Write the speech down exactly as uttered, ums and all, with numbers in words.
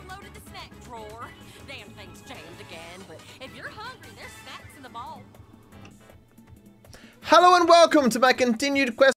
overloaded the snack drawer. Damn thing's jammed again, but if you're hungry, there's snacks in the vault. Hello and welcome to my continued quest